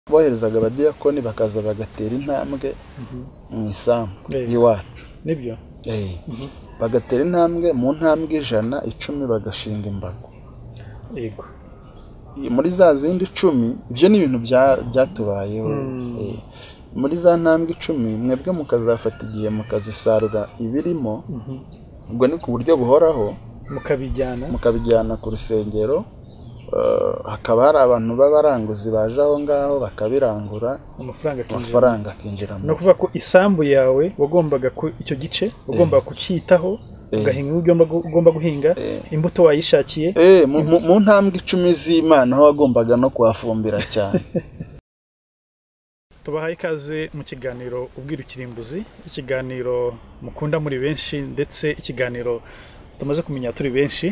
boherezaga abadiyakoni bakaza bagatera intambwe mu isambu y'iwacu nibyo bagatera intambwe mu ntambwe 110 bagashinga imbago yego muri za zindi 10 ibyo ni ibintu byatubayeho muri za ntambwe 10 mwebwe mukazafata igihe mukazisarura ibirimo ubwo ni ku buryo buhoraho mukabijyana ku rusengero hakaba hari abantu b'abaranguzi baje aho ngaho bakabirangura amafaranga akinjiramo no kuvuga ko isambu yawe wagombaga icyo gice ugomba kucyitaho ugahinga ugomba guhinga imbuto wayishakiye mu ntambwe 10 z'Imana aho wagombaga no kuhafumbira cyane. Tubahaye ikaze mu kiganiro ubwira ukirimbuzi, ikiganiro mukunda muri benshi ndetse ikiganiro tumaze kumenya turi benshi.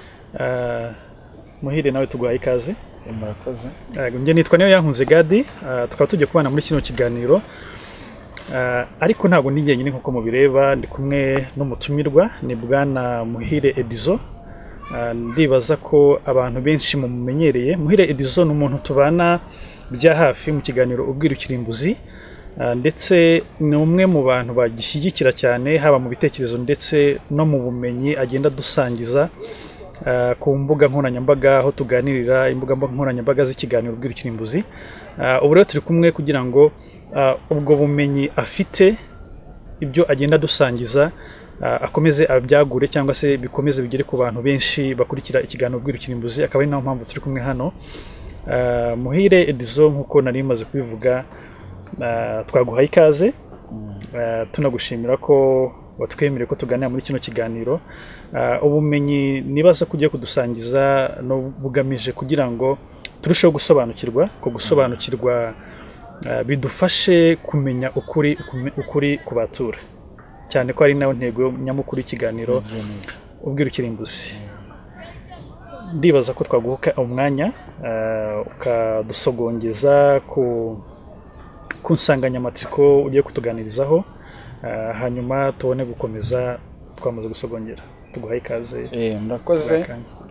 Muhire nawe tuguhaye ikaze. Murakoze. Nge nitwa Niyo Yankunze Gadi, tukaba tujye kubana muri kino kiganiro. Ariko ntabwo ndi njyenyine nkuko mubireba, ndi kumwe n'umutumirwa ni Bwana Muhire Edizo. Ndibaza ko abantu benshi mumenyereye. Muhire Edizo ni umuntu tubana bya hafi mu kiganiro ubwira ukirimbuzi, ndetse ni umwe mu bantu bagishyigikira cyane haba mu bitekerezo ndetse no mu bumenyi agenda dusangiza ku mbuga nkoranyambaga aho tuganirira imbuga nkoranyambaga z'ikiganiro ubwira ukirimbuzi. Ubu rero turi kumwe kugira ngo ubwo bumenyi afite ibyo agenda dusangiza akomeze abyagure cyangwa se bikomeze bigere ku bantu benshi bakurikira ikiganiro ubwira ukirimbuzi. Akaba ari nayo mpamvu turi kumwe hano. Muhire Edizo nkuko nari maze kubivuga, twaguhaye ikaze, tunagushimira ko watwemereye ko tuganira muri kino kiganiro. Ubumenyi nibaza kugiye kudusangiza no bugamije kugira ngo turusheho gusobanukirwa bidufashe kumenya ukuri kubatura, cyane ko ari nayo ntego nyamukuru ikiganiro ubwira ukirimbuzi. Ndibaza ko twaguha umwanya ukadusogongeza ku nsanganyamatsiko ugiye kutuganirizaho, hanyuma tubone gukomeza twamaze gusogongera. Tuguhaye ikaze. Murakoze.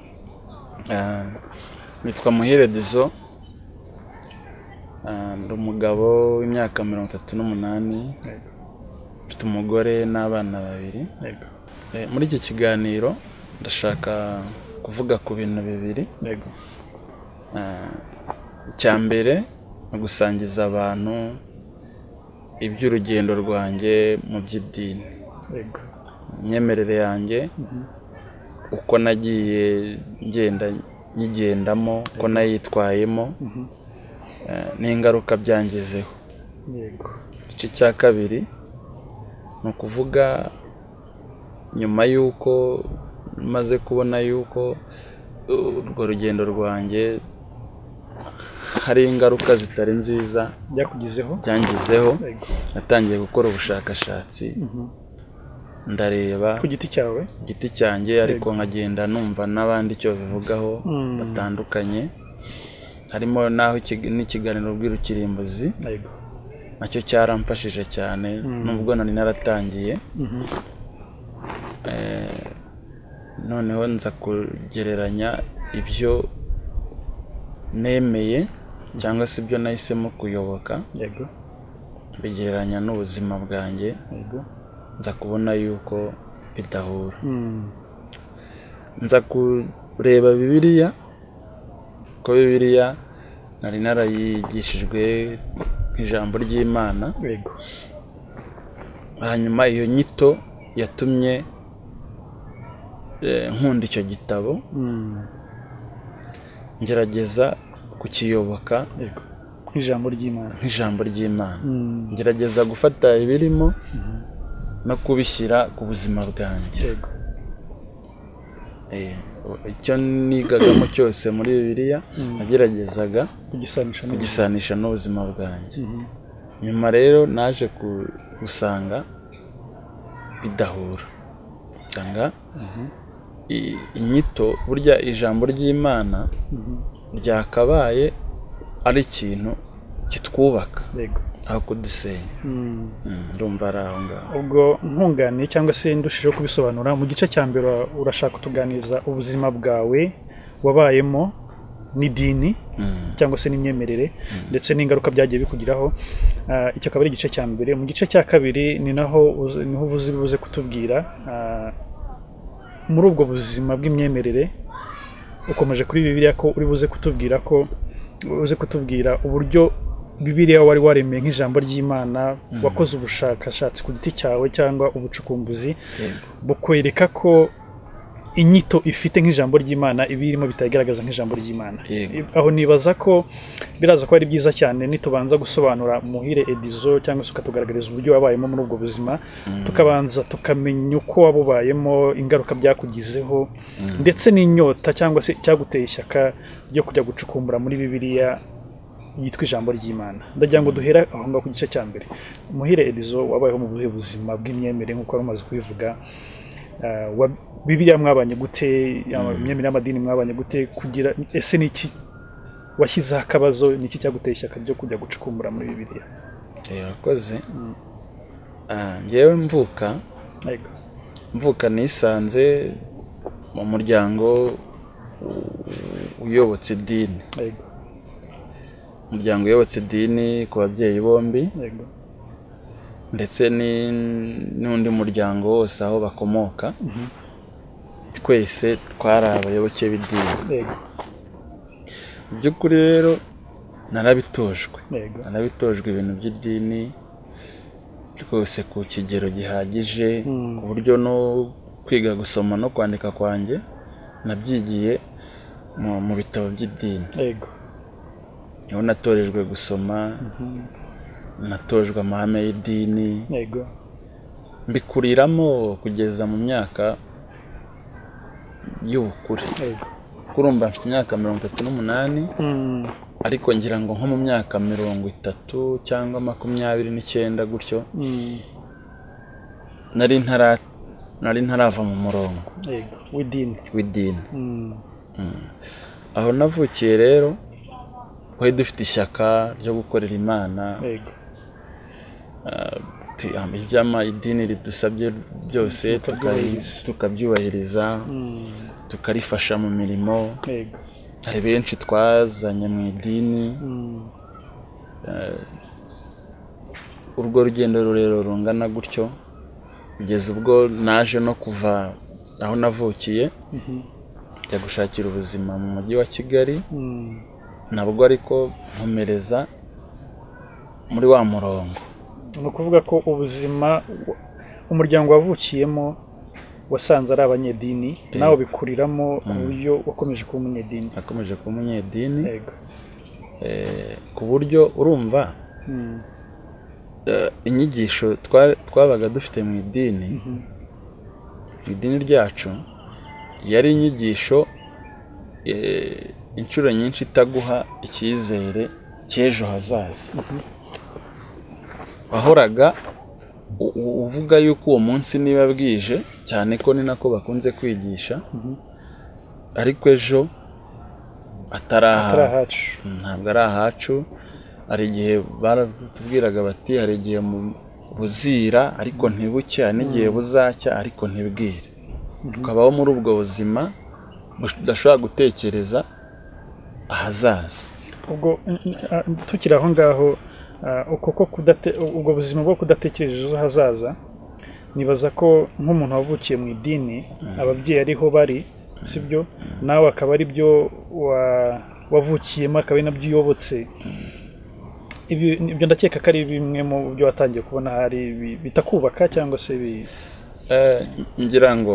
Nitwa Muhire Edizo, ndi umugabo w'imyaka 38, mfite umugore n'abana 2. Muri iki kiganiro ndashaka kuvuga ku bintu 2. Icya mbere no gusangiza abantu iby'urugendo rwanjye mu by'idini, imyemerere yanjye, uko nagiye nyigendamo, uko nayitwayemo, n'ingaruka byangezeho. Igice cya kabiri ni ukuvuga nyuma y'uko maze kubona yuko urwo rugendo rwanjye hari ingaruka zitari nziza byangizeho, natangiye gukora ubushakashatsi, ndareba ku giti cyanjye, ariko nkagenda numva n'abandi icyo bivugaho batandukanye, harimo naho n'ikiganiro ubwira ukirimbuzi nacyo cyaramfashije cyane nubwo nari naratangiye. Noneho nza kugereranya ibyo nemeye cyangwa se ibyo nahisemo kuyoboka, bigereranya n'ubuzima bwanjye, nza kubona yuko bidahura. Nza kureba Bibiliya, ko Bibiliya nari narayigishijwe ijambo ry'Imana, hanyuma iyo nyito yatumye nkunda icyo gitabo, ngerageza kukiyoboka nk'ijambo ry'Imana, ngerageza gufata ibirimo no kubishyira ku buzima bwanjye. Icyo nigagamo cyose muri Bibiliya nageragezaga kugisanisha n'ubuzima bwanjye. Nyuma rero naje gusanga bidahura, nsanga inyito burya ijambo ry'Imana ryakabaye ari ikintu kitwubaka aho kudusenya. Ndumva ari aho ngaho. Ubwo nkunganiye cyangwa se ndushijeho kubisobanura, mu gice cya mbere urashaka kutuganiza ubuzima bwawe wabayemo n'idini cyangwa se n'imyemerere ndetse n'ingaruka byagiye bikugiraho. Icyo akaba ari igice cya mbere. Mu gice cya kabiri niho ubuze kutubwira muri ubwo buzima bw'imyemerere ukomeje kuri Bibiliya ko uri buze kutubwira uburyo Bibiliya wari waremeye nk'ijambo ry'Imana, wakoze ubushakashatsi ku giti cyawe cyangwa ubucukumbuzi bukwereka ko inyito ifite nk'ijambo ry'Imana ibirimo bitagaragaza nk'ijambo ry'Imana. Aho nibaza ko biraza ko ari byiza cyane nitubanza gusobanura Muhire Edizo cyangwa se ukatugaragariza uburyo wabayemo muri ubwo buzima, tukabanza tukamenya uko wabubayemo, ingaruka byakugizeho ndetse n'inyota cyangwa se cyaguteye ishyaka ryo kujya gucukumbura muri Bibiliya yitwa ijambo ry'Imana. Ndagira ngo duhera aho ngaho ku gice cya mbere. Muhire Edizo wabayeho mu buhe buzima bw'imyemerere nk'uko wari umaze kubivuga? Bibiliya mwabanye gute? Imyemerere y'amadini mwabanye gute? Kugira ese niki washyizeho akabazo, niki cyaguteye ishyaka ryo kujya gucukumbura muri Bibiliya? Yakoze ngewe mvuka nisanze mu muryango uyobotse idini. Umuryango uyobotse idini ku babyeyi bombi ndetse n'undi muryango wose aho bakomoka, twese twari abayoboke b'idini. Mu by'ukuri rero narabitojwe ibintu by'idini rwose ku kigero gihagije, ku buryo no kwiga gusoma no kwandika kwanjye nabyigiye mu bitabo by'idini. Niho natorejwe gusoma, natojwe amahame y'idini, mbikuriramo kugeza mu myaka y'ubukure. Kurumva mfite imyaka 38, ariko ngira ngo nko mu myaka 30 cyangwa 29 gutyo nari ntarava mu murongo w'idini. Aho navukiye rero twari dufite ishyaka ryo gukorera Imana. Idini ridusabye byose tukabyubahiriza, tukarifasha mu mirimo. Hari benshi twazanye mu idini. Urwo rugendo rurerure rungana gutyo kugeza ubwo naje no kuva aho navukiye njya gushakira ubuzima mu mujyi wa Kigali, nabwo ariko nkomereza muri wa murongo. Ni ukuvuga ko ubuzima umuryango wavukiyemo wasanze ari abanyedini, nawe bikuriramo ku buryo wakomeje kuba umunyedini. Nakomeje kuba umunyedini ku buryo urumva inyigisho twabaga dufite mu idini ryacu yari inyigisho inshuro nyinshi itaguha icyizere cy'ejo hazaza. Wahoraga uvuga yuko uwo munsi niba bwije, cyane ko ni nako bakunze kwigisha, ariko ejo atarahacu, ntabwo ari ahacu. Hari igihe baratubwiraga bati hari igihe buzira ariko ntibucya, n'igihe buzacya ariko ntibwire. Tukabaho muri ubwo buzima budashobora gutekereza ahazaza. Ubwo tukiri aho ngaho, ubwo buzima bwo kudatekereza ejo hazaza, nibaza ko nk'umuntu wavukiye mu idini, ababyeyi ariho bari, sibyo, nawe akaba ari byo wavukiyemo, akaba ari nabyo uyobotse. Ibyo ndakeka ko ari bimwe mu byo watangiye kubona hari bitakubaka cyangwa se ngira ngo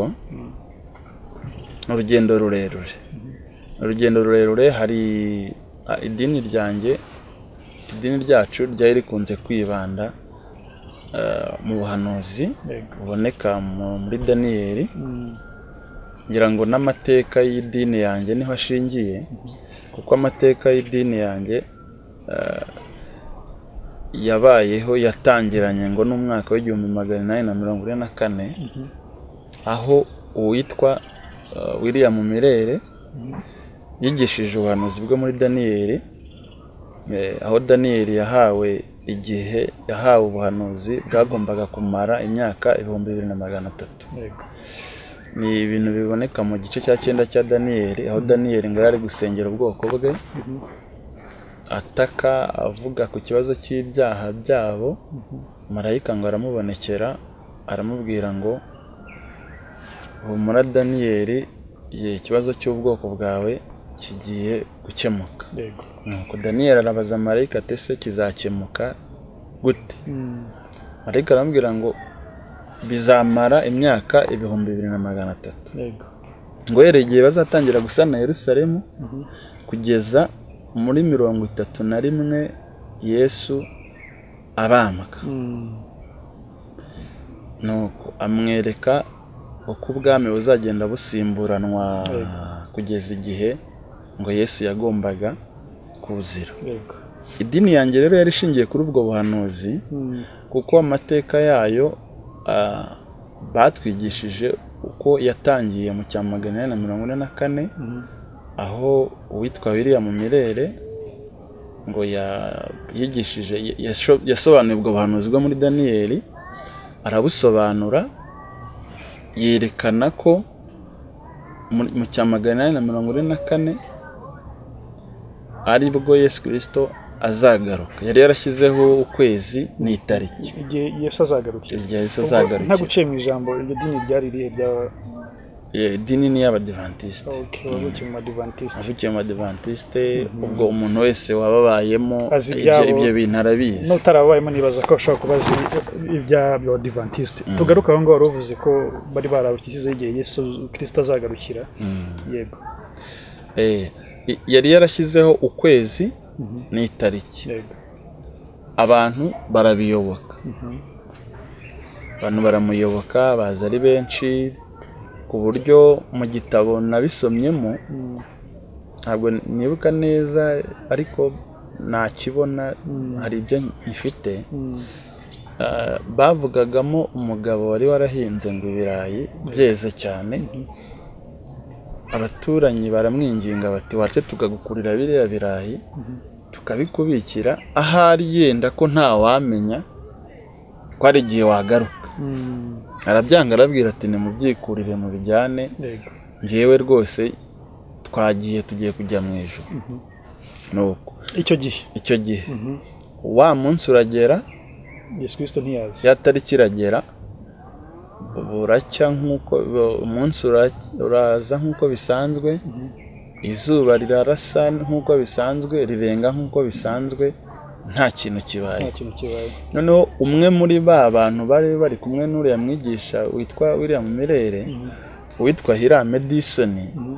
urugendo rurerure. Hari idini ryacu ryari rikunze kwibanda mu buhanuzi buboneka muri Daniyeli. Ngira ngo n'amateka y'idini yanjye niho ashingiye, kuko amateka y'idini yanjye yabayeho yatangiranye ngo n'umwaka w'1844, aho uwitwa William Mirere yigishije ubuhanuzi bwo muri Daniyeli, aho Daniyeli yahawe ubuhanuzi bwagombaga kumara imyaka 2300. ni ibintu biboneka mu gice cya 9 cya Daniyeli, aho Daniyeli ngo yari gusengera ubwoko bwe ataka avuga ku kibazo cy'ibyaha byabo. Marayika ngo aramubonekera aramubwira ngo humura Daniyeli, ikibazo cy'ubwoko bwawe kigiye gukemuka. Nuko Daniyeli arabaza marayika ati ese kizakemuka gute? Marayika aramubwira ngo bizamara imyaka 2300. Ngo igihe bazatangira gusana Yerusalemu kugeza muri 31 Yesu abambwa. Nuko amwereka uko ubwami buzagenda busimburanwa kugeza igihe ngo Yesu yagombaga kuzira. Idini yanjye rero yari ishingiye kuri ubwo buhanuzi, kuko amateka yayo batwigishije uko yatangiye mu 1844 aho uwitwa William Mirere ngo yigishije yasobanuye ubwo buhanuzi bwo muri Daniyeli, arabusobanura yerekana ko mu 1844 ari bwo Yesu Kristo azagaruka. Yari yarashyizeho ukwezi n'itariki Yesu azagarukira. Yesu azagarukira. Nta guciye mu ijambo, iryo dini ryari rihe rya idini ni y'Abadiventiste. Avukiye mu Adventiste. Ubwo umuntu wese wababayemo ibyo bintu arabizi. N'utarabayemo nibaza ko ashobora kubaza iby'Abadventiste. Tugaruka aho ngaho uvuze ko bari barabishyizeho igihe Yesu Kristo azagarukira. Yego. Yari yarashyizeho ukwezi n'itariki. Abantu barabiyoboka. Abantu baramuyoboka, baza ari benshi ku buryo mu gitabo nabisomyemo ntabwo nibuka neza, ariko nakibona hari ibyo nkifite. Bavugagamo umugabo wari warahinze ngo ibirayi byeze cyane. Abaturanyi baramwinginga bati watse tukagukurira biriya birayi tukabikubikira, ahari yenda ko nta wamenya ko ari igihe wagaruka. Arabyanga, arabwira ati nimubyikurire mu bijyane, ngewe rwose tugiye kujya mu ijuru. Nuko icyo gihe wa munsi uragera, Yesu Kristo ntiyaza. ya tariki iragera, buracya nk'uko umunsi uraza nk'uko bisanzwe, izuba rirarasa nk'uko bisanzwe, rirenga nk'uko bisanzwe, nta kintu kibaye. Noneho umwe muri ba bantu bari kumwe n'uriya mwigisha witwa William Mirere, witwa Hiram Edison,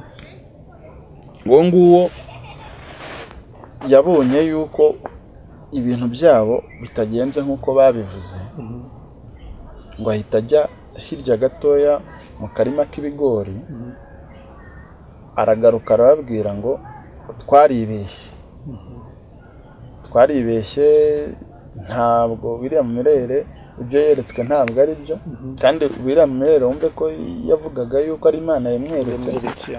nguwo yabonye yuko ibintu byabo bitagenze nk'uko babivuze, ngo ahita ajya hirya gatoya mu karima k'ibigori, aragaruka arababwira ngo twaribeshye, ntabwo William Mirere ibyo yeretswe ntabwo ari byo. Kandi William Mirere wumve ko yavugaga yuko ari Imana yamweretse.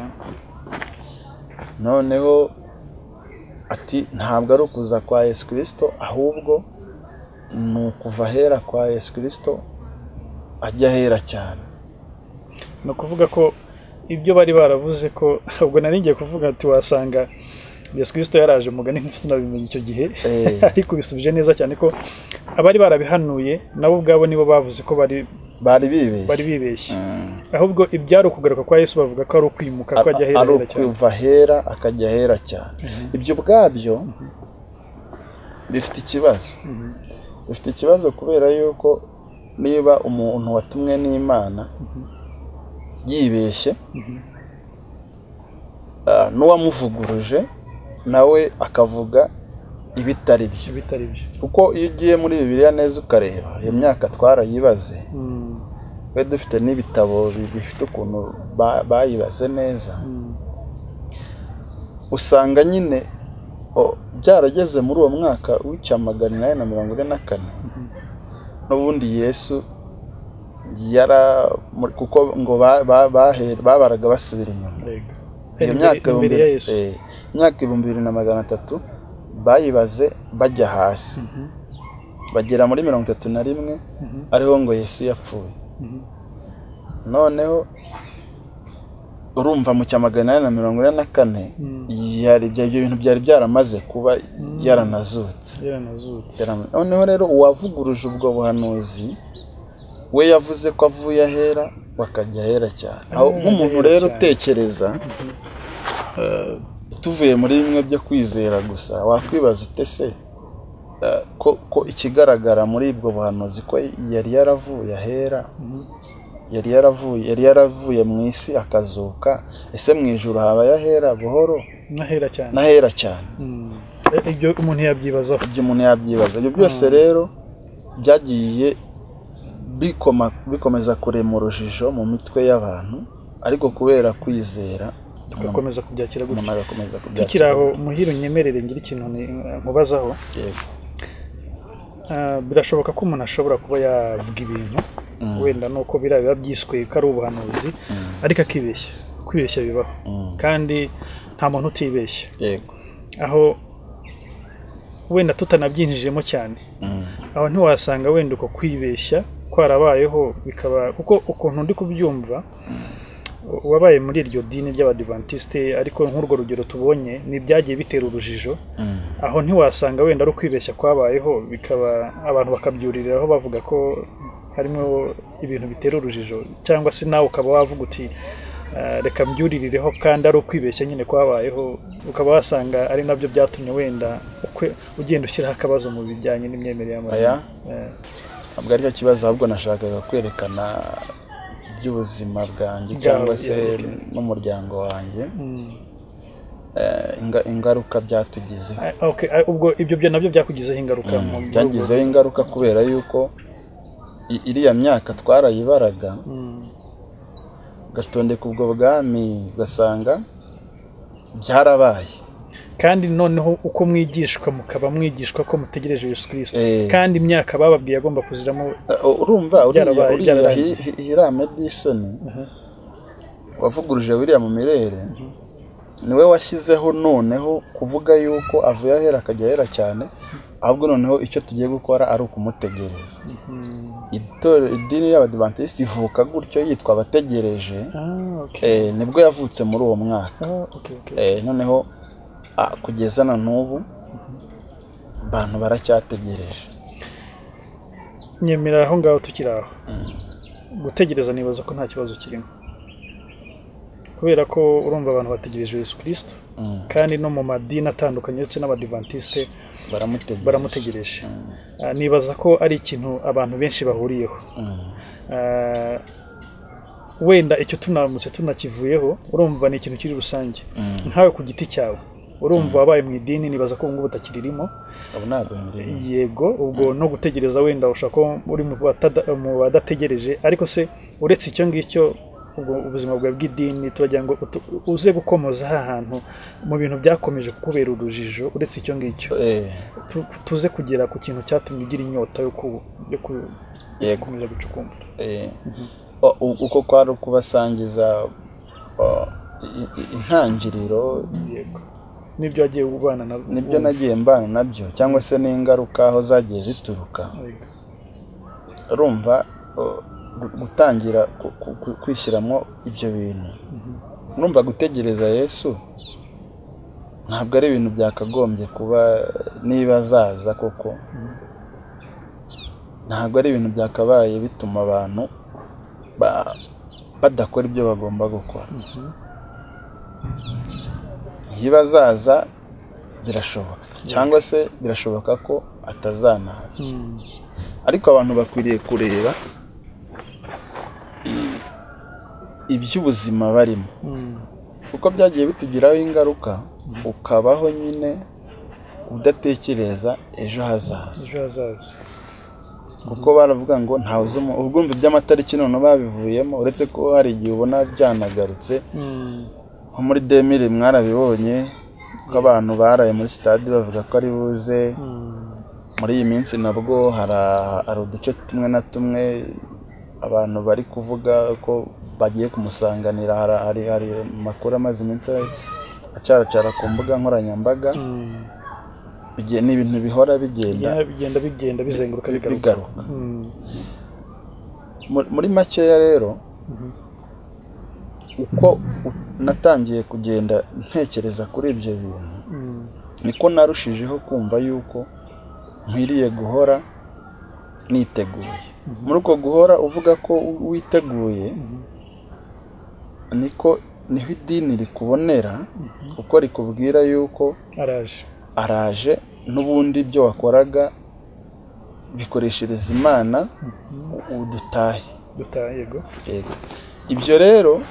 Noneho ati ntabwo ari ukuza kwa Yesu Kristo, ahubwo ni ukuva hera kwa Yesu Kristo ajya hera cyane. No kuvuga ko ibyo bari baravuze ko, ubwo nari ngiye kuvuga ati wasanga Yesu Kristo yaraje mugani ntitunabimenye icyo gihe, ariko bisubije neza cyane ko abari barabihanuye nabo ubwabo nibo bavuze ko bari bibeshye. Ahubwo ibyari ukugaruka kwa Yesu bavuga ko ari ukwimuka, ko ajya hera cyane, ari ukuva hera akajya hera cyane. Ibyo bwabyo bifite ikibazo, kubera yuko niba umuntu watumwe n'Imana yibeshye, n'uwamuvuguruje nawe akavuga ibitari byo. Kuko iyo ugiye muri Bibiliya neza ukareba iyo myaka twarayibaze, we dufite n'ibitabo bifite ukuntu bayibaze neza, usanga nyine byarageze muri uwo mwaka w'1844 n'ubundi Yesu kuko ngo babaraga basubira inyuma. Iyo myaka 2300 bayibaze bajya hasi, bagera muri 31 ariho ngo Yesu yapfuye. Noneho urumva mu 844 yari ibyo bintu byari byaramaze kuba yaranazutse. Noneho rero uwavuguruje ubwo buhanuzi we yavuze ko avuye ahera bakajya ahera cyane. Aho nk'umuntu rero utekereza tuvuye muri bimwe byo kwizera gusa, wakwibaza ute se ko ikigaragara muri ubwo buhanuzi ko yari yaravuye ahera, yari yaravuye mu isi akazuka, ese mu ijuru haba yahera buhoro nahera cyane. Ibyo umuntu yabyibazaho, ibyo byose rero byagiye bikomeza kurema urujijo mu mitwe y'abantu, ariko kubera kwizera tugakomeza kubyakira gutya. Tukiri aho Muhire, unyemerere ngira ikintu nkubazaho. Birashoboka ko umuntu ashobora kuba yavuga ibintu wenda nuko biba byiswe ko ari ubuhanuzi, ariko akibeshya. Kwibeshya bibaho, kandi nta muntu utibeshya. Aho wenda tutanabyinjijemo cyane, aho ntiwasanga wenda uko kwibeshya kwarabayeho, bikaba kuko ukuntu ndi kubyumva wabaye muri iryo dini ry'Abadiventiste, ariko nk'urwo rugero tubonye ni byagiye bitera urujijo. Aho ntiwasanga wenda ari ukwibeshya kwabayeho, bikaba abantu bakabyuririraho bavuga ko harimo ibintu bitera urujijo, cyangwa se nawe ukaba wavuga uti reka mbyuririreho kandi ari ukwibeshya nyine kwabayeho, ukaba wasanga ari nabyo byatumye wenda ugenda ushyiraho akabazo mu bijyanye n'imyemerere y'amadini. Ntabwo ari cyo kibazo, ahubwo nashakaga kwerekana by'ubuzima bwanjye cyangwa se n'umuryango wanjye ingaruka byatugize. Ubwo ibyo byo nabyo byakugizeho ingaruka? Byangizeho ingaruka kubera yuko iriya myaka twarayibaraga, gatondeka ubwo bwami, ugasanga byarabaye. Kandi noneho uko mwigishwa, mukaba mwigishwa ko mutegereje Yesu Kristo, kandi imyaka bababwiye agomba kuziramo. Urumva uriya Hirame Edison wavuguruje William Mirere, niwe washyizeho noneho kuvuga yuko avuye ahera akajya ahera cyane, ahubwo noneho icyo tugiye gukora ari ukumutegereza. Idini y'Abadiventiste ivuka gutyo, yitwa abategereje. Nibwo yavutse muri uwo mwaka. Noneho kugeza na n'ubu abantu baracyategereje. Nyemera aho ngaho tukiri aho, gutegereza nibaza ko nta kibazo kirimo, kubera ko urumva abantu bategereje Yesu Kristo, kandi no mu madini atandukanye ndetse n'Abadiventiste baramutegereje. Nibaza ko ari ikintu abantu benshi bahuriyeho. Wenda icyo tunamutse tunakivuyeho, urumva ni ikintu kiri rusange. Nkawe ku giti cyawe, urumva wabaye mu idini, nibaza ko ngubu utakirimo. Yego, ubwo no gutegereza wenda ushaka ko uri mu badategereje, ariko se uretse icyo ngicyo, ubwo ubuzima bwawe bw'idini turagira ngo uze gukomoza hantu mu bintu byakomeje kukubera urujijo. Uretse icyo ngicyo, tuze kugera ku kintu cyatumye ugira inyota yo gukomeza gucukumbura. Uko kwari kubasangiza intangiriro, nibyo wagiye ubana nabyo, nibyo nagiye mbana nabyo, cyangwa se n'ingaruka aho zagiye zituruka. Urumva gutangira kwishyiramo ibyo bintu, urumva gutegereza Yesu ntabwo ari ibintu byakagombye kuba, niba azaza koko ntabwo ari ibintu byakabaye bituma abantu badakora ibyo bagomba gukora. Niba azaza birashoboka, cyangwa se birashoboka ko atazanaza, ariko abantu bakwiriye kureba iby'ubuzima barimo, kuko byagiye bitugiraho ingaruka, ukabaho nyine udatekereza ejo hazaza. Kuko baravuga ngo ntawe uzi ubwumva by'amatariki none babivuyemo, uretse ko hari igihe ubona byanagarutse. Nko muri 2000 mwarabibonye ko abantu baraye muri stade bavuga ko ari buze. Muri iyi minsi nabwo hari uduce tumwe na tumwe abantu bari kuvuga ko bagiye kumusanganira. Hari makuru amaze iminsi acaracara ku mbuga nkoranyambaga. Ni ibintu bihora bigenda bizenguruka bigaruka. Muri makeya rero uko natangiye kugenda ntekereza kuri ibyo bintu niko narushijeho kumva yuko nkwiriye guhora niteguye. Muri uko guhora uvuga ko witeguye niho idini rikubonera kuko rikubwira yuko araje n'ubundi ibyo wakoraga bikoreshereza Imana udutahe. Yego. Ibyo rero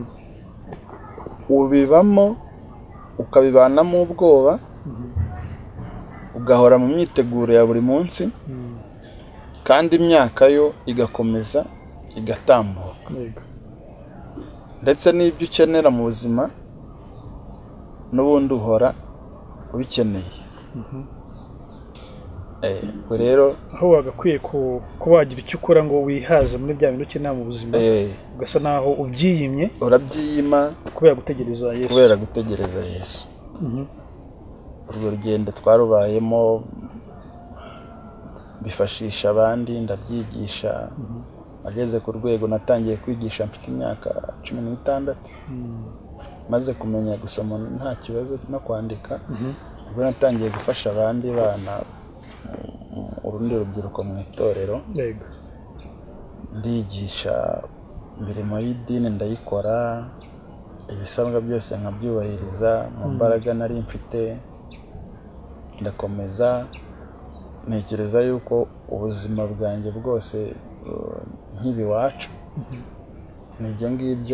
ubibamo ukabibanamo ubwoba ugahora mu myiteguro ya buri munsi kandi imyaka yo igakomeza igatambuka ndetse n'ibyo ukenera mu buzima n'ubundi uhora ubikeneye. Rero aho wagakwiye kuba wagira icyo ukora ngo wihaze muri bya bintu ukenera mu buzima ugasa naho ubyiyimye, urabyiyima kubera gutegereza Yesu. Urwo rugendo twarubayemo bifashisha abandi, ndabyigisha. Ageze ku rwego natangiye kwigisha mfite imyaka 16 maze kumenya gusoma nta kibazo no kwandika. Ubwo natangiye gufasha abandi bana urundi rubyiruko mu itorero, ndigisha imirimo y'idini ndayikora, ibisabwa byose nkabyubahiriza mu mbaraga nari mfite, ndakomeza ntekereza yuko ubuzima bwanjye bwose nk'ibi wacu nibyo ngibyo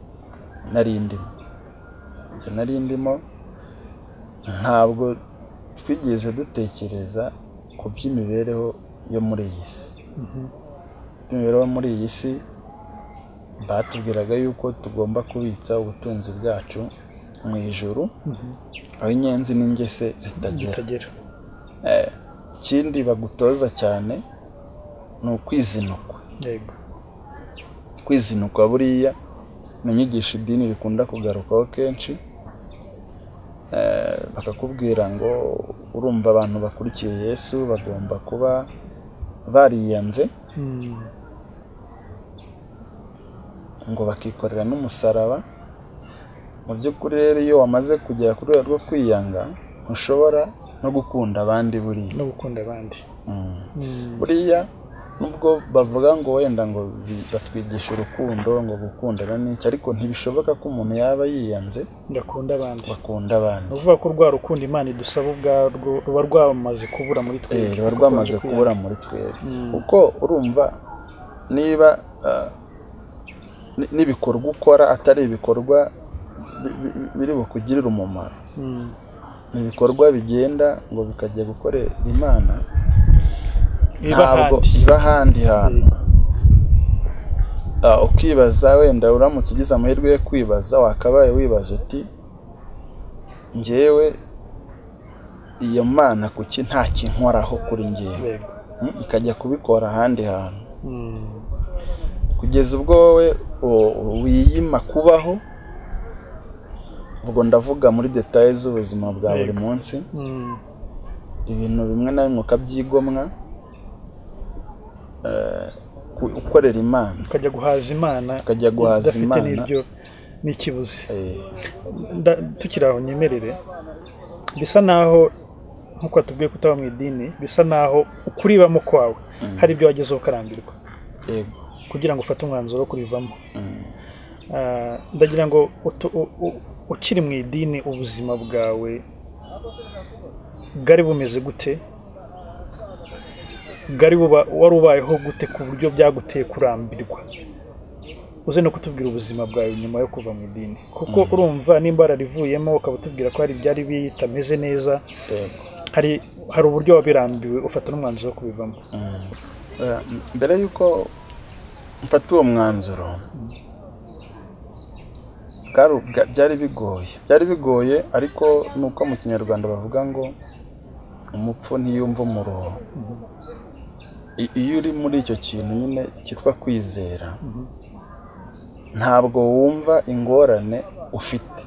nari ndimo. Ntabwo twigeze dutekereza ku by'imibereho yo muri iyi si. Imibereho muri iyi si batubwiraga yuko tugomba kubitsa ubutunzi bwacu mu ijuru aho inyenzi n'ingese zitagera. Ikindi bagutoza cyane ni ukwizinukwa. Kwizinukwa buriya ni inyigisho idini rikunda kugarukaho kenshi. Bakakubwira ngo urumva abantu bakurikiye Yesu bagomba kuba bariyanze ngo bakikorera n'umusaraba. Mu by'ukuri rero iyo wamaze kugera ku rwego rwo kwiyanga ntushobora no gukunda abandi. Buriya nubwo bavuga ngo wenda ngo batwigisha urukundo ngo gukundana n'iki, ariko ntibishoboka ko umuntu yaba yiyanze bakunda abandi. Uvuga ko rwa rukundo Imana idusaba ubwarwo ruba rwamaze kubura muri twebwe. Kuko urumva niba n'ibikorwa ukora atari ibikorwa biri bukugirira umumaro, ibikorwa bigenda ngo bikajya gukorera Imana, ntabwo iba ahandi hantu. Ukibaza wenda uramutse ugize amahirwe yo kwibaza, wakabaye wibaza uti njyewe iyo Mana kuki nta kinkoraho kuri njyewe, ikajya kubikora ahandi hantu, kugeza ubwo wowe wiyima kubaho. Ubwo ndavuga muri details z'ubuzima bwa buri munsi, ibintu bimwe na bimwe ukabyigomwa ukorera Imana, ukajya guhaza Imana n'ibyo n'ikibuze. Tukiri aho nyemerere, bisa naho nkuko tubwiye kutaba mu idini, bisa naho ukuribamo kwawe hari ibyo wagezeho ukarambirwa kugira ngo ufate umwanzuro wo kurivamo. Ndagira ngo ukiri mu idini ubuzima bwawe bwari bumeze gute? Wari ubayeho gute ku buryo byaguteye kurambirwa? Uze no kutubwira ubuzima bwawe nyuma yo kuva mu idini, kuko urumva nimba wararivuyemo ukaba utubwira ko hari byari bitameze neza, hari uburyo wabirambiwe ufata n'umwanzuro wo kubivamo. Mbere yuko mfata uwo mwanzuro byari bigoye, ariko nuko mu Kinyarwanda bavuga ngo umupfu ntiyumva umuruho. Iyo uri muri icyo kintu nyine cyitwa kwizera, ntabwo wumva ingorane ufite.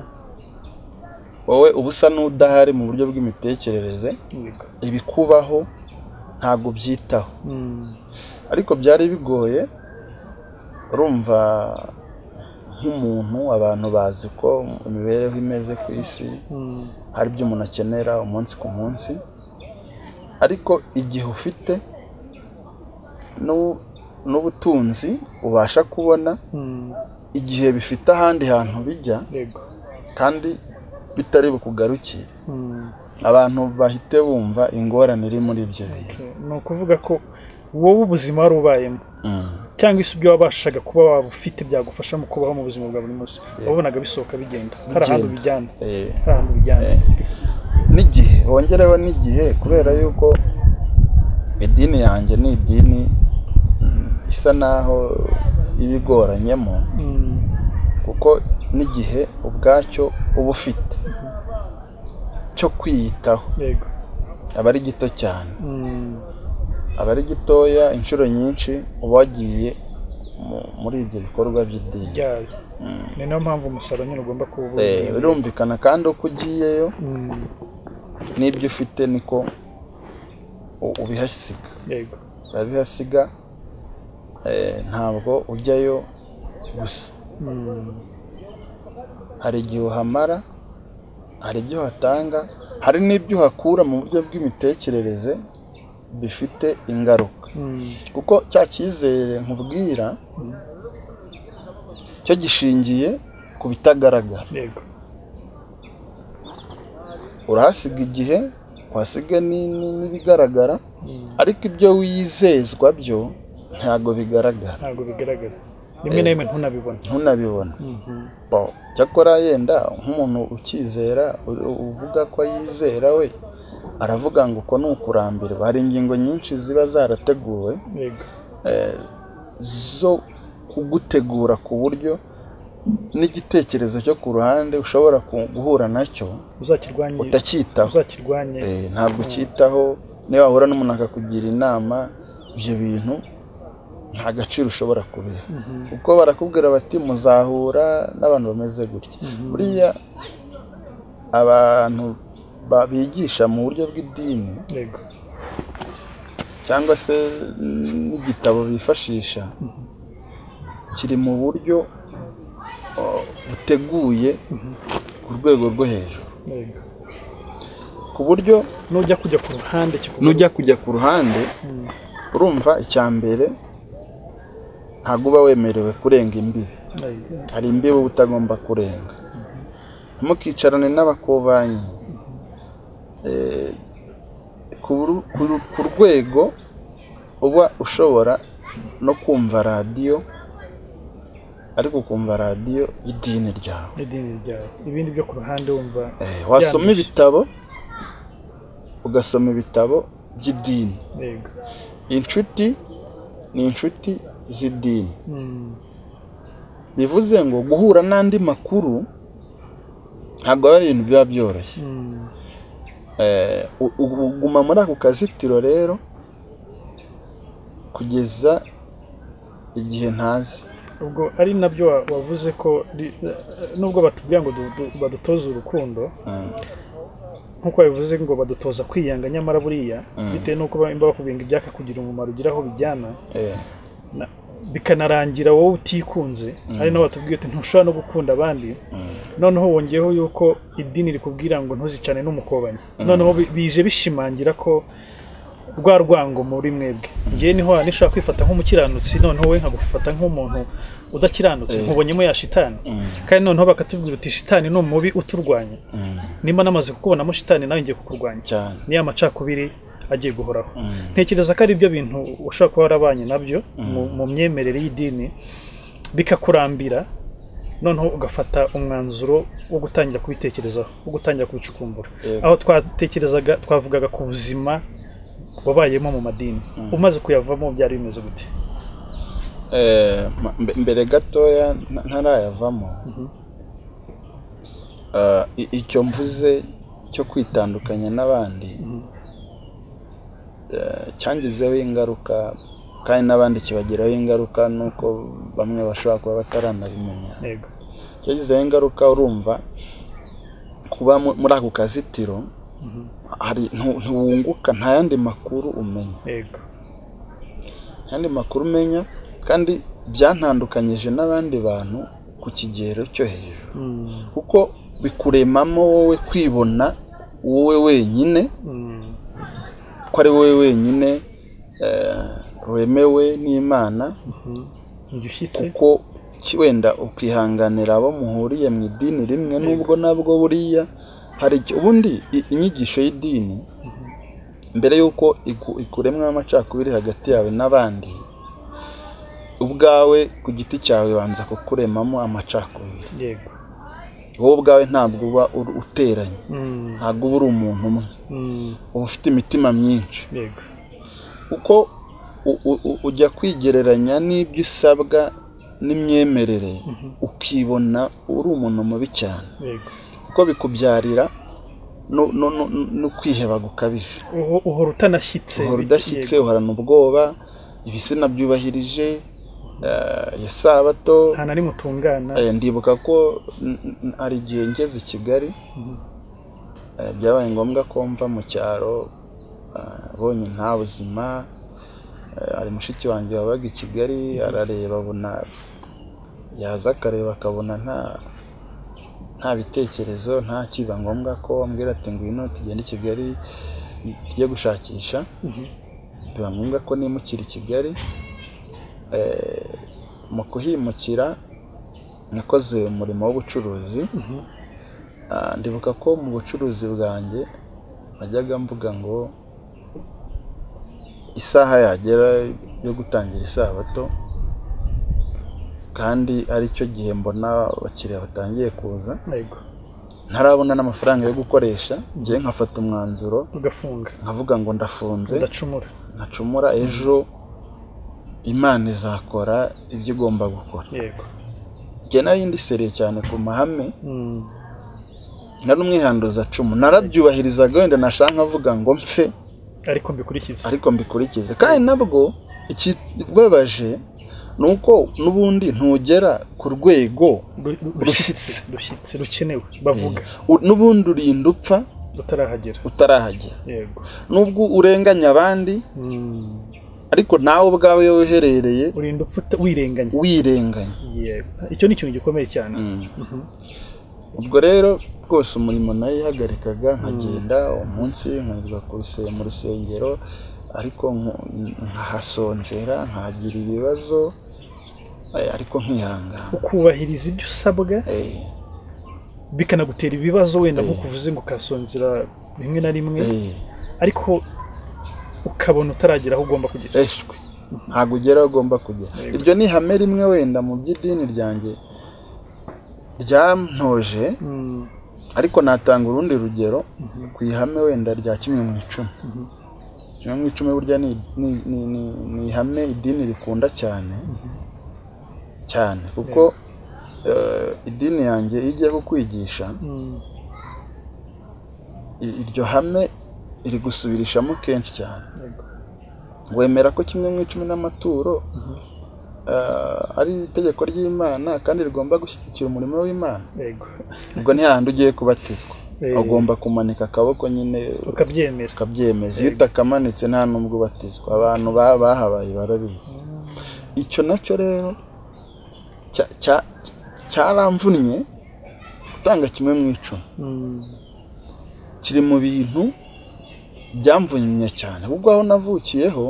Wowe uba usa n'udahari mu buryo bw'imitekerereze, ibikubaho ntabwo byitaho. Ariko byari bigoye, urumva nk'umuntu abantu bazi ko imibereho imeze ku isi hari ibyo umuntu akenera umunsi ku munsi, ariko igihe ufite n'ubutunzi ubasha kubona igihe bifite ahandi hantu bijya kandi bitari bukugarukire, abantu bahite bumva ingorane iri muri ibyo bintu. Ni ukuvuga ko wowe ubuzima wari ubayemo cyangwa se ibyo wabashaga kuba waba ufite byagufasha mu kubaho mu buzima bwa buri munsi wabonaga bisohoka bigenda hari ahantu bijyana, n'igihe wongereho n'igihe, kubera yuko idini yanjye ni idini isa naho ibigoranyemo, kuko n'igihe ubwacyo uba ufite cyo kwiyitaho aba ari gito cyane, aba ari gitoya. Inshuro nyinshi uba wagiye muri ibyo bikorwa by'idini, ni nayo mpamvu umusaruro nyine ugomba kuba birumvikana, kandi uko ugiyeyo n'ibyo ufite niko ubihasiga, ntabwo ujyayo gusa. Hari igihe uhamara, hari ibyo uhatanga, hari n'ibyo uhakura mu buryo bw'imitekerereze bifite ingaruka, kuko cya cyizere nkubwira cyo gishingiye ku bitagaragara. Urahasiga igihe, wasiga n'ibigaragara, ariko ibyo wizezwa byo ntabwo bigaragara, rimwe na rimwe ntunabibona. Cyakora yenda nk'umuntu ukizera uvuga ko yizera we aravuga ngo uko ni ukurambirwa. Hari ingingo nyinshi ziba zarateguwe zo kugutegura ku buryo n'igitekerezo cyo ku ruhande ushobora guhura nacyo utacyitaho, ntabwo ucyitaho. Niba wahura n'umuntu akakugira inama, ibyo bintu nta gaciro ushobora kubiha, kuko barakubwira bati muzahura n'abantu bameze gutya. Buriya abantu bigisha mu buryo bw'idini cyangwa se n'igitabo bifashisha kiri mu buryo buteguye ku rwego rwo hejuru, ku buryo nujya kujya ku ruhande urumva icya mbere ntabwo uba wemerewe kurenga imbibi. Hari imbibi uba utagomba kurenga, ntimukicarane n'abakobanyi ku rwego uba ushobora no kumva radiyo, ariko ukumva radiyo y'idini ryawe, ibindi byo ku ruhande wumva. Wasoma ibitabo, ugasoma ibitabo by'idini. Inshuti ni inshuti z'idini, bivuze ngo guhura n'andi makuru ntabwo ari ibintu biba byoroshye. Uguma muri ako kazitiro rero kugeza igihe ntazi. Ubwo ari nabyo wavuze ko nubwo batubwira ngo badutoze urukundo, nkuko bivuze ngo badutoza kwiyanga, nyamara buriya bitewe n'uko bakubwira ngo ibyakakugira umumaro ugira aho bijyana, bikanarangira wowe utikunze, ari naho batubwiye ati ntushobora no gukunda abandi. Noneho wongeyeho yuko idini rikubwira ngo ntuzicane n'umukobanyi, noneho bije bishimangira ko rwa rwango muri mwebwe. Ngiye niho nishaka kwifata nk'umukiranutsi, noneho we nkagufata nk'umuntu udakiranutse, nkubonyemo ya shitani. Kandi noneho bakatubwira uti shitani ni umubi uturwanya, nimba namaze kukubonamo shitani nawe ngiye kukurwanya. Niyo amacakubiri agiye guhoraho. Ntekereza ko ari byo bintu ushobora kuba warabanye nabyo mu myemerere y'idini, bikakurambira, noneho ugafata umwanzuro wo gutangira kubitekerezaho, wo gutangira kubicukumbura. Aho twavugaga ku buzima wabayemo mu madini, umaze kuyavamo byari bimeze gute? Mbere gatoya ntarayavamo, icyo mvuze cyo kwitandukanya n'abandi cyangizeho ingaruka, kandi n'abandi kibagiraho ingaruka, nuko bamwe bashobora kuba bataranabimenya. Cyagizeho ingaruka, urumva kuba muri ako kazitiro hari ntiwunguka, nta yandi makuru umenya, kandi byantandukanyije n'abandi bantu ku kigero cyo hejuru kuko bikuremamo wowe kwibona wowe wenyine ko ari wowe wenyine wemewe n'Imana kuko wenda ukihanganira abo muhuriye mu idini rimwe nubwo nabwo buriya hari ubundi inyigisho y'idini mbere yuko ikuremwa amacakubiri hagati yawe n'abandi ubwawe ku giti cyawe banza kukuremamo amacakubiri yego wowe ubwawe ntabwo uba uteranye ntabwo uba uri umuntu umwe uba ufite imitima myinshi yego uko ujya kwigereranya n'ibyo usabwa n'imyemerere ukibona uri umuntu mubi cyane kuko bikubyarira no kwiheba gukabije uhora utanashyitse udashyitse uhorana ubwoba ibisina byubahirije Sabato nta nari mutungana ndibuka ko ari igihe ngeze i Kigali byabaye ngombwa ko mva mu cyaro bonye nta buzima ari mushiki wanjye wabaga i Kigali arareba abona yaza akareba akabona nta bitekerezo nta kiba ngombwa ko ambwira ati ngwino tugende i Kigali tujye gushakisha biba ngombwa ko nimukira i Kigali mu kuhimukira nakoze umurimo w'ubucuruzi ndibuka ko mu bucuruzi bwanjye najyaga mvuga ngo isaha yagera yo gutangira Isabato kandi ari cyo gihe mbona abakiriya batangiye kuza ntarabona n'amafaranga yo gukoresha ngiye nkafata umwanzuro ugafunga nkavuga ngo ndafunze ndacumura ejo Imana izakora ibyo igomba gukora yego njye nari ndisereye cyane ku mahame nari umwihanduza cumu narabyubahirizaga wenda nashaka nkavuga ngo mpfe ariko mbikurikize kandi nabwo ikibabaje nuko nubundi ntugera ku rwego rushyitse rukenewe bavuga nubundi urinda upfa utarahagera yego nubwo urenganya abandi ariko nawe ubwawe uherereye urinda upfa wirenganya yego icyo ni ikintu gikomeye cyane ubwo rero rwose umurimo nayo ihagarikaga nkagenda umunsi nkajya mu rusengero ariko nkahasonzera nkagira ibibazo ariko nkihangana ukubahiriza ibyo usabwa bikanagutera ibibazo wenda nko kuvuze ngo ukasonzera rimwe na rimwe ariko ukabona utaragera aho ugomba kugera ntabwo ugera aho ugomba kugera iryo ni ihame rimwe wenda mu by'idini ryanjye ryantoje ariko natanga urundi rugero ku ihame wenda rya 10 mu icumi burya ni ihame idini rikunda cyane kuko idini yanjye igiye kukwigisha iryo hame iri gusubirishamo kenshi cyane wemera ko 10 n'amaturo ari itegeko ry'Imana kandi rigomba gushyigikira umurimo w'Imana ubwo ntihandi ugiye kubatizwa ugomba kumanika akaboko nyine ukabyemeza iyo utakamanitse nta nubwo ubatizwa abantu bahabaye barabizi icyo nacyo rero cyaramvunnye gutanga 10 kiri mu bintu byamvunnye cyane ubwo aho navukiyeho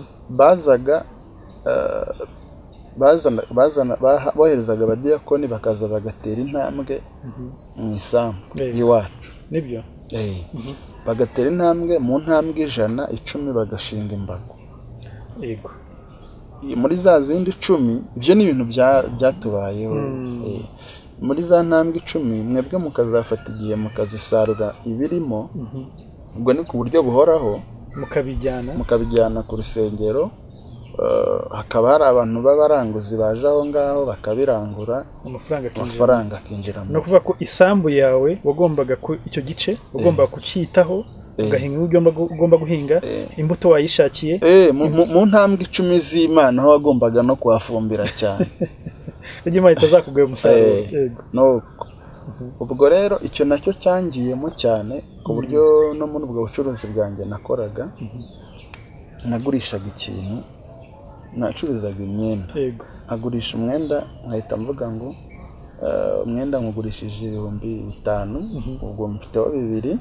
boherezaga abadiyakoni bakaza bagatera intambwe mu isambu y'iwacu nibyo bagatera intambwe mu ntambwe 100 10 bagashinga imbago yego muri za zindi 10 ibyo ni ibintu byatubayeho muri za ntambwe 10 mwebwe mukazafata igihe mukazisarura ibirimo ubwo ni ku buryo buhoraho mukabijyana ku rusengero hakaba hari abantu b'abaranguzi baje aho ngaho bakabirangura amafaranga akinjira no kuvuga ko isambu yawe wagombaga icyo gice ugomba kucyitaho ugahinga ugomba guhinga imbuto wayishakiye mu ntambwe 10 z'Imana aho wagombaga no kuhafumbira cyane Imana itazakugaya umusaruro ubwo rero icyo nacyo cyangiyemo cyane ku buryo no muri ubwo bucuruzi bwanjye nakoraga nagurishaga ikintu nacuruzaga imyenda agurisha umwenda nkahita mvuga ngo umwenda nkugurishije 5,000 ubwo mfiteho 2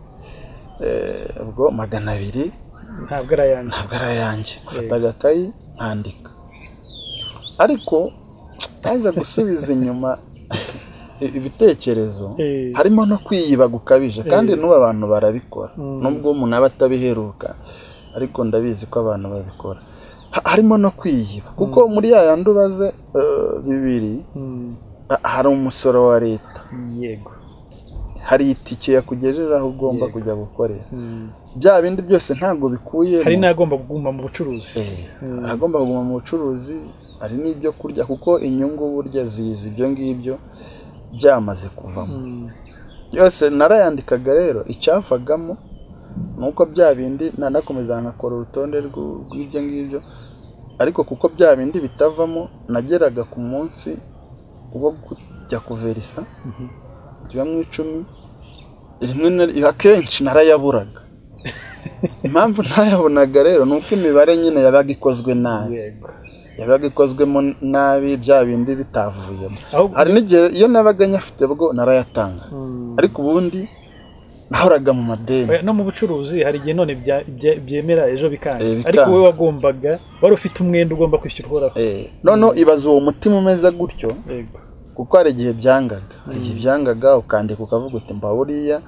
ubwo 200 ntabwo ari ayanjye gufata agakayi nkandika ariko aje gusubiza inyuma ibitekerezo harimo no kwiyiba gukabije kandi n'ubu abantu barabikora nubwo umuntu aba atabiheruka ariko ndabizi ko abantu babikora harimo no kwiyiba kuko muri ya yandi ubaze 2 hari umusoro wa leta yego hari itike yakugejeje aho ugomba kujya gukorera bya bindi byose ntabwo bikuye hari n'agomba kuguma mu bucuruzi agomba kuguma mu bucuruzi hari n'ibyo kurya kuko inyungu burya zizi ibyo ngibyo byamaze kuvamo yose narayandikaga rero icyavagamo nuko bya bindi nanakomeza nkakora urutonde rw'ibyo ngibyo ariko kuko bya bindi bitavamo nageraga ku munsi uwo kujya kuverisa tuba mu 10 rimwe akenshi narayaburaga impamvu ntayabonaga rero nuko imibare nyine yabaga ikozwe nabi yabaga ikozwemo nabi bya bindi bitavuyemo hari n'igihe iyo nabaga nyafite bwo narayatanga ariko ubundi nahoraga mu madeni no mu bucuruzi hari igihe none byemera ejo bikanga ariko wowe wagombaga wari ufite umwenda ugomba kwishyura uhoraho none ibaza uwo mutima umeze gutyo kuko hari igihe byangaga ukandika ukavuga uti mba buriya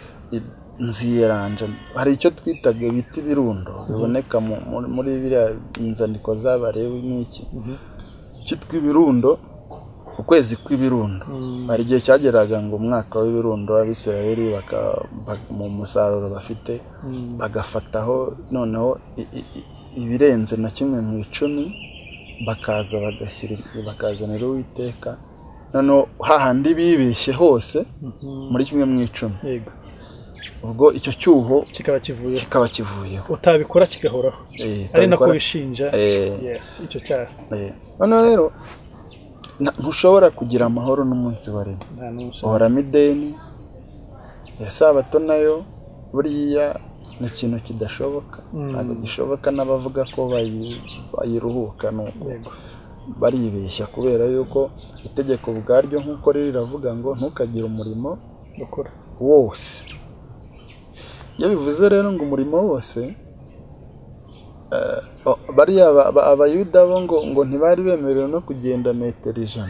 nziyeranja hari icyo twitaga ibiti birundo biboneka muri biriya inzandiko z'abarewi n'iki cyitwa ibirundo ukwezi kw'ibirundo hari igihe cyageraga ngo umwaka w'ibirundo abisirayeli mu musaruro bafite bagafataho noneho ibirenze na kimwe mu 10 bakaza bakazanira Uwiteka noneho hahandi bibeshye hose muri kimwe mu 10 yego ubwo icyo cyuho kikaba kivuyeho utabikora kigahoraho ari nako bishinja icyo cyaha noneho rero ntushobora kugira amahoro n'umunsi wa rimwe uhoramo ideni Isabato nayo buriya ni ikintu kidashoboka ntabwo gishoboka n'abavuga ko bayiruhuka nuko baribeshya kubera yuko itegeko ubwaryo nk'uko riravuga ngo ntukagire umurimo ukora wose iyo bivuze rero ngo umurimo wose bariya abayuda bo ngo ntibari bemerewe no kugenda 100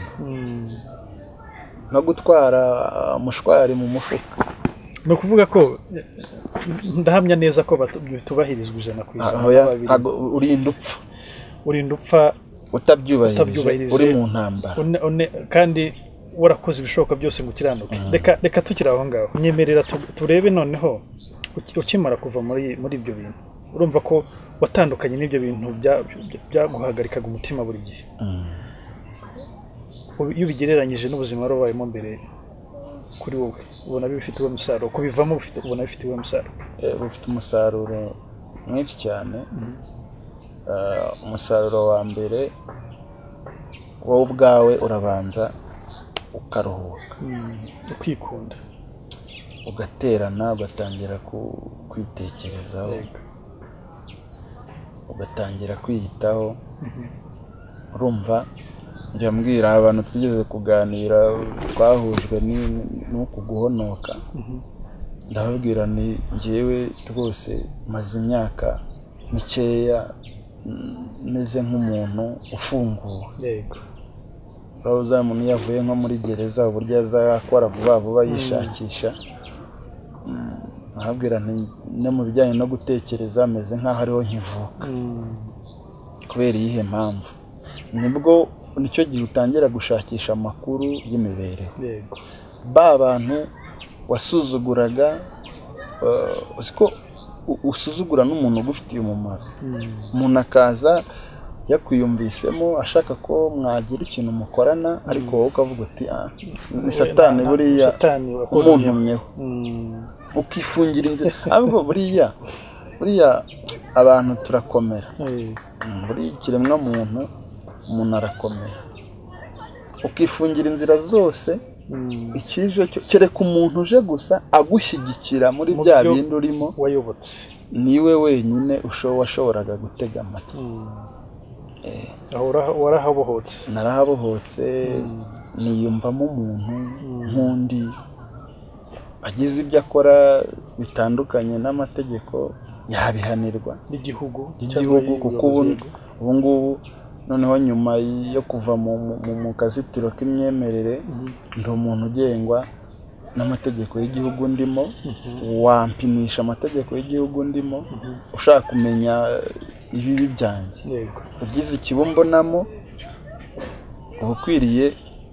no gutwara umushwari mu mufuka ni ukuvuga ko ndahamya neza ko tubahirizwa 100% urinda upfa utabyubahirije uri mu ntambara kandi warakoze ibishoboka byose ngo ukiranuke reka tukiri aho ngaho nyemerera turebe noneho ukimara kuva muri ibyo bintu urumva ko watandukanye n'ibyo bintu byaguhagarikaga umutima buri gihe iyo ubigereranyije n'ubuzima wari ubayemo mbere kuri wowe ubona bifite uwo musaruro kubivamo ubona bifite uwo musaruro bufite umusaruro mwinshi cyane umusaruro wa mbere wowe ubwawe urabanza ukaruhuka ukikunda ugaterana ugatangira kwitekerezaho ugatangira kwiyitaho urumva njya mbwira abantu twigeze kuganira twahujwe n'uku guhonoka ndababwira ni njyewe rwose maze imyaka mikeya meze nk'umuntu ufunguwe yego bavuze umuntu yavuye nko muri gereza uburyo azakora vuba yishakisha nkabwira no mu bijyanye no gutekereza ameze nk'aho ariho nkivuka kubera iyihe mpamvu nibwo nicyo gihe utangira gushakisha amakuru y'imibereho ba bantu wasuzuguraga uziko usuzugura n'umuntu ugufitiye umumaro umuntu akaza yakwiyumvisemo ashaka ko mwagira ikintu mukorana ariko wowe ukavuga uti ni satani buriya umuntumyeho ukifungira inzira ahubwo buriya abantu turakomera buri kiremwa muntu umuntu arakomera ukifungira inzira zose ikije kereka umuntu uje gusa agushyigikira muri bya bindi urimo wayobotse niwe wenyine washoboraga gutega amatwi warahabohotse narahabohotse niyumvamo umuntu nk'undi, agize ibyo akora bitandukanye n'amategeko yabihanirwa n'igihugu kuko ubu ngubu noneho nyuma yo kuva mu kazitiro k'imyemerere ndi umuntu ugengwa n'amategeko y'igihugu ndimo, wampimisha amategeko y'igihugu ndimo, ushaka kumenya ibibi byanjye, ugize ikibumbonamo uba ukwiriye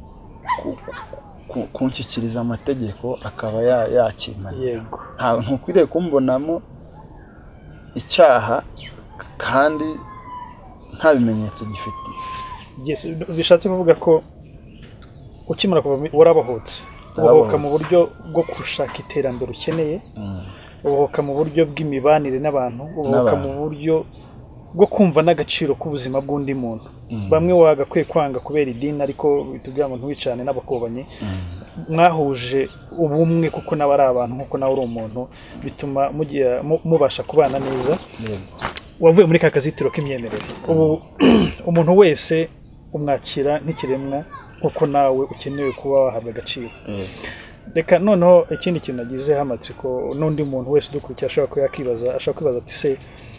kunshyikiriza amategeko akaba yakimana. Ntukwiriye kumbonamo icyaha kandi nta bimenyetso gifitiye. Bishatse kuvuga ko ukimara kuva warabohotse, ubohoka mu buryo bwo gushaka iterambere ukeneye, ubohoka mu buryo bw'imibanire n'abantu, ubohoka mu buryo bwo kumva n'agaciro k'ubuzima bw'undi muntu. Bamwe wagakwiye kwanga kubera idini, ariko bitubwira ngo ntiwicane n'abakobanyi, mwahuje ubumwe kuko nawe ari abantu nk'uko nawe uri umuntu, bituma mubasha kubana neza. Wavuye muri ka kazitiro k'imyemerere, ubu umuntu wese umwakira nk'ikiremwa nk'uko nawe ukenewe kuba wahabwa agaciro. Reka noneho ikindi kintu nagizeho amatsiko, n'undi muntu wese udukurikira ashobora kwibaza ati se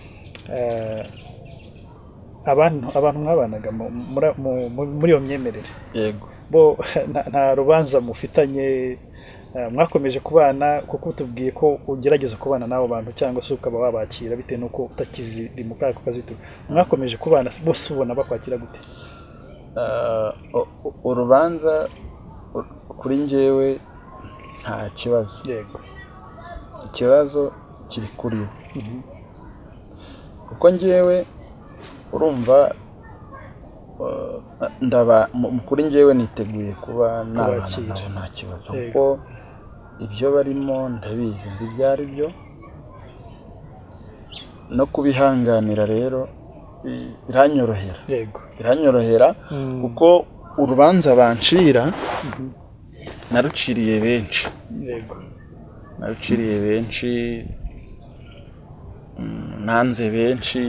abantu mwabanaga muri iyo myemerere, bo nta rubanza mufitanye, mwakomeje kubana kuko utubwiye ko ugerageza kubana n'abo bantu cyangwa se ukaba wabakira bitewe n'uko utakiziri mu kako kazitiro, mwakomeje kubana bose ubona bakwakira gute? Urubanza kuri njyewe nta kibazo, ikibazo kiri kuri we, kuko njyewe urumva kuri njyewe niteguye kuba nabana nabo nta kibazo, kuko ibyo barimo ndabizi, nzi ibyo ari byo, no kubihanganira rero biranyorohera kuko urubanza bancira naruciriye benshi, nanze benshi,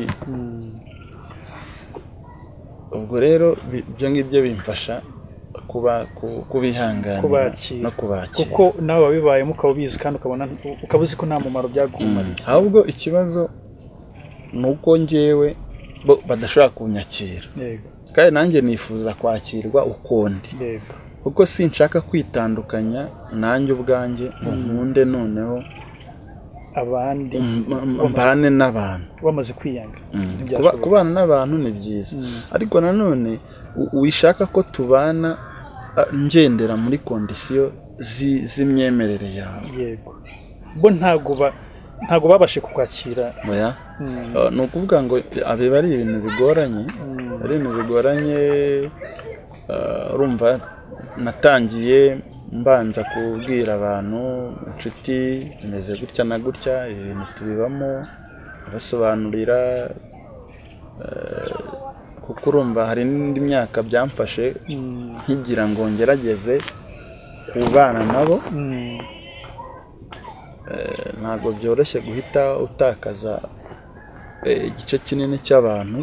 ubwo rero ibyo ngibyo bimfasha kubihanganira no kubakira, kuko nawe wabibayemo ukaba ubizi kandi ukaba uzi ko nta mumaro byagumariye. Ahubwo ikibazo ni uko njyewe badashobora kunyakira, kandi nanjye nifuza kwakirwa ukundi, kuko sinshaka kwitandukanya nanjye ubwanjye nkunde noneho abandi mbane n'abantu bamaze kwiyanga. Kubana n'abantu ni byiza, ariko nanone wishaka ko tubana ngendera muri kondisiyo z'imyemerere yawe. Bo ntago babashe kukwakira. Ni ukuvuga ngo abiba ari ibintu bigoranye, urumva natangiye mbanza kubwira abantu, inshuti bimeze gutya na gutya, ibintu tubibamo, abasobanurira, kuko urumva hari n'indi myaka byamfashe nkigira ngo ngerageze kubana nabo. Ntabwo byoroshye guhita utakaza igice kinini cy'abantu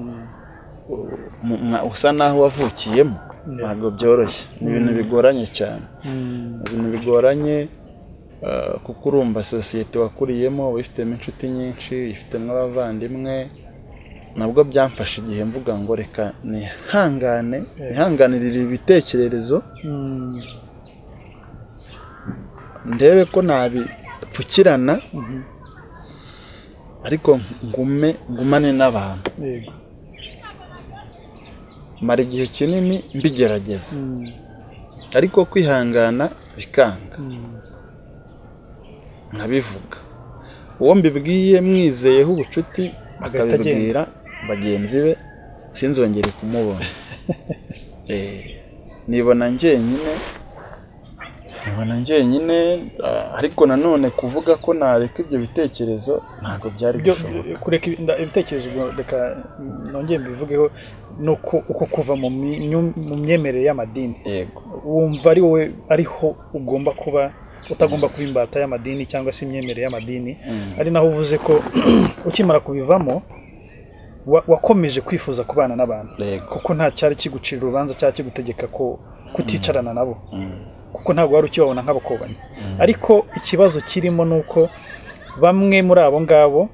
usa naho wavukiyemo, ntabwo byoroshye, ni ibintu bigoranye cyane, ibintu bigoranye, kuko urumva sosiyete wakuriyemo wifitemo inshuti nyinshi, wifitemo abavandimwe. Nabwo byamfashe igihe mvuga ngo reka nihanganirire ibitekerezo, ndebe ko nabipfukirana, ariko ngumane n'abantu, mara igihe kinini mbigerageza, ariko kwihangana bikanga, nkabivuga. Uwo mbibwiye mwizeye ubucuti akabibwira bagenzi be, sinzongere kumubona. nibona njyenyine, ariko nanone kuvuga ko nareka ibyo bitekerezo ntabwo byari gushoboka. Kureka ibitekerezo, reka nongeye mbivugeho, nuko uko kuva mu myemerere y'amadini, wumva ari wowe ariho ugomba kuba, utagomba kuba imbata y'amadini cyangwa se imyemerere y'amadini. Ari naho uvuze ko ukimara kubivamo wakomeje kwifuza kubana n'abantu, kuko nta cyari kigucira urubanza cyangwa kigutegeka ko kuticarana nabo kuko ntabwo wari ukibabona nk'abakobanyi ariko ikibazo kirimo ni uko bamwe muri abo ngabo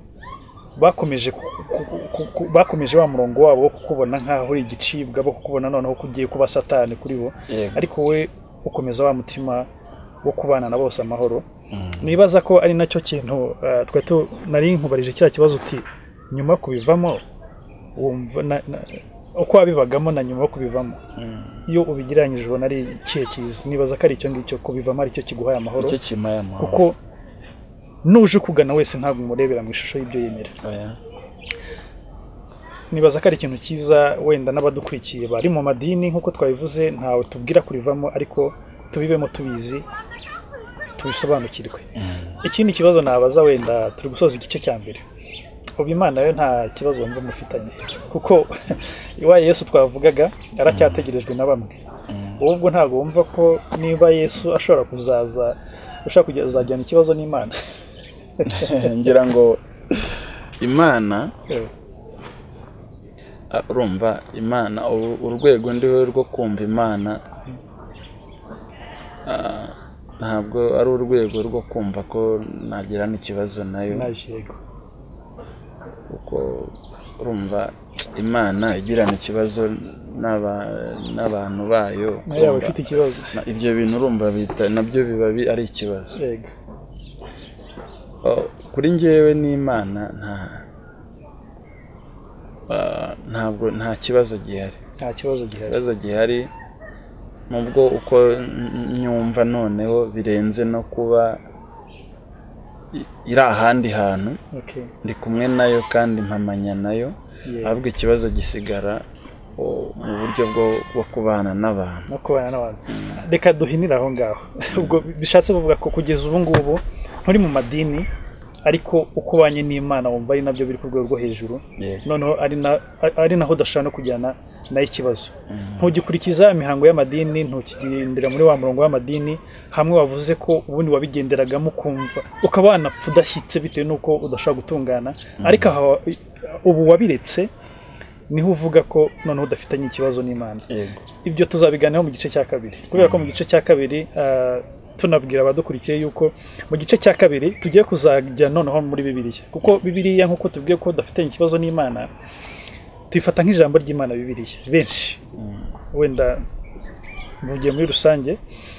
bakomeje wa murongo wabo wo kukubona nk'aho uri igicibwa bo kukubona noneho kugiye kuba satani kuri bo ariko we ukomeza wa mutima wo kubana na bose amahoro nibaza ko ari nacyo kintu nari nkubarije cya kibazo uti nyuma kubivamo wumva uko wabibagamo na nyuma yo kubivamo iyo ubigiranyije ubona ari ikihe cyiza nibaza ko ari icyo ngicyo kubivamo ari cyo kiguhaye amahoro kuko nuje kugana wese ntabwo umurebera mu ishusho y'ibyo yemera nibaza ko ari ikintu cyiza wenda n'abadukurikiye bari mu madini nk'uko twabivuze ntawe tubwira kurivamo ariko tubibemo tubizi tubisobanukirwe ikindi kibazo nabaza wenda turi gusoza igice cya mbere ubu Imana yo nta kibazo wumva mufitanye kuko iwaye Yesu twavugaga aracyategerejwe na bamwe ubwo ntabwo wumva ko niba Yesu ashobora kuzaza ushaka kuzajyana ikibazo n'Imana ngira ngo Imana urumva Imana urwego ndiwe rwo kumva Imana ntabwo ari urwego rwo kumva ko nagira n'ikibazo nayo kuko urumva Imana igirana ikibazo n'abantu bayo nayo bafite ikibazo ibyo bintu urumva bita nabyo biba ari ikibazo kuri njyewe n'Imana ntabwo nta kibazo gihari ikibazo gihari nubwo uko nyumva noneho birenze no kuba iri ahandi hantu ndi kumwe nayo kandi mpamanya nayo ahubwo ikibazo gisigara mu buryo bwo kubana n'abantu reka duhinire aho ngaho ubwo bishatse kuvuga ko kugeza ubu ngubu nturi mu madini ariko uko ubanye n'Imana wumva ari nabyo biri ku rwego rwo hejuru noneho ari naho udashobora no kujyana nayo ikibazo ntugikurikiza imihango y'amadini ntukigendera muri wa murongo w'amadini hamwe wavuze ko ubundi wabigenderagamo kumva ukaba wanapfa udashyitse bitewe n'uko udashobora gutungana ariko ubu wabiretse niho uvuga ko noneho udafitanye ikibazo n'Imana ibyo tuzabiganiraho mu gice cya kabiri kubera ko mu gice cya kabiri tunabwira abadukurikiye yuko mu gice cya kabiri tugiye kuzajya noneho muri Bibiliya kuko Bibiliya nk'uko tubwiye ko udafitanye ikibazo n'Imana tuyifata nk'ijambo ry'Imana Bibiliya benshi wenda mvugiye muri rusange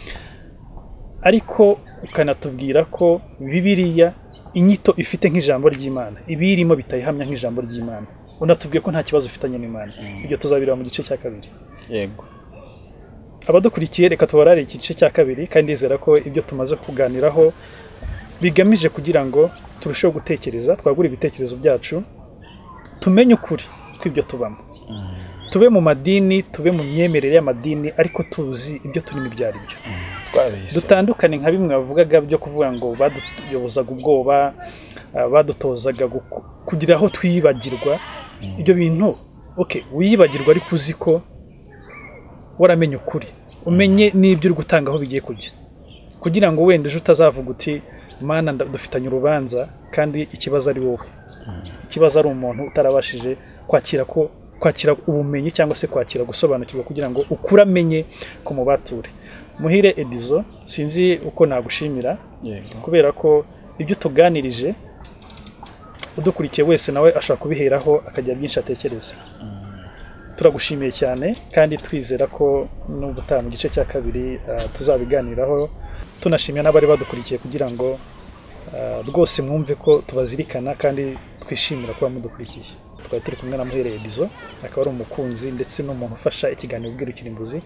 ariko ukanatubwira ko Bibiliya inyito ifite nk'ijambo ry'Imana ibirimo bitayihamya nk'ijambo ry'Imana unatubwiye ko nta kibazo ufitanye n'Imana ibyo tuzabira mu gice cya kabiri yego abadukurikiye reka tubarare igice cya kabiri kandi ndizera ko ibyo tumaze kuganiraho bigamije kugira ngo turusheho gutekereza twagura ibitekerezo byacu tumenye ukuri kw'ibyo tubamo tube mu madini tube mu myemerere y'amadini ariko tuzi ibyo turimo ibyo ari byo dutandukane nka bimwe bavugaga byo kuvuga ngo baduyobozaga ubwoba badutozaga kugira aho twiyibagirwa ibyo bintu wiyibagirwa ariko uzi ko waramenye ukuri umenye n'ibyo uri gutanga aho bigiye kujya kugira ngo wenda ejo utazavuga uti Mana dufitanye urubanza kandi ikibazo ari wowe ikibazo ari umuntu utarabashije kwakira ubumenyi cyangwa se kwakira gusobanukirwa kugira ngo ukure amenye ko mubature Muhire Edizo sinzi uko nagushimira kubera ko ibyo tuganirije udukurikiye wese nawe ashaka kubiheraho akagira byinshi atekereza turagushimiye cyane kandi twizera ko n'ubutaha mu gice cya kabiri tuzabiganiraho tunashimira n'abari badukurikiye kugira ngo rwose mwumve ko tubazirikana kandi twishimira kuba mudukurikiye twari turi kumwe na Muhire Edizo akaba ari umukunzi ndetse n'umuntu ufasha ikiganiro Bwirukirimbuzi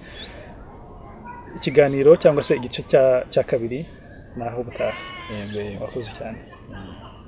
ikiganiro cyangwa se igice cya kabiri naho ubutaha wakoze cyane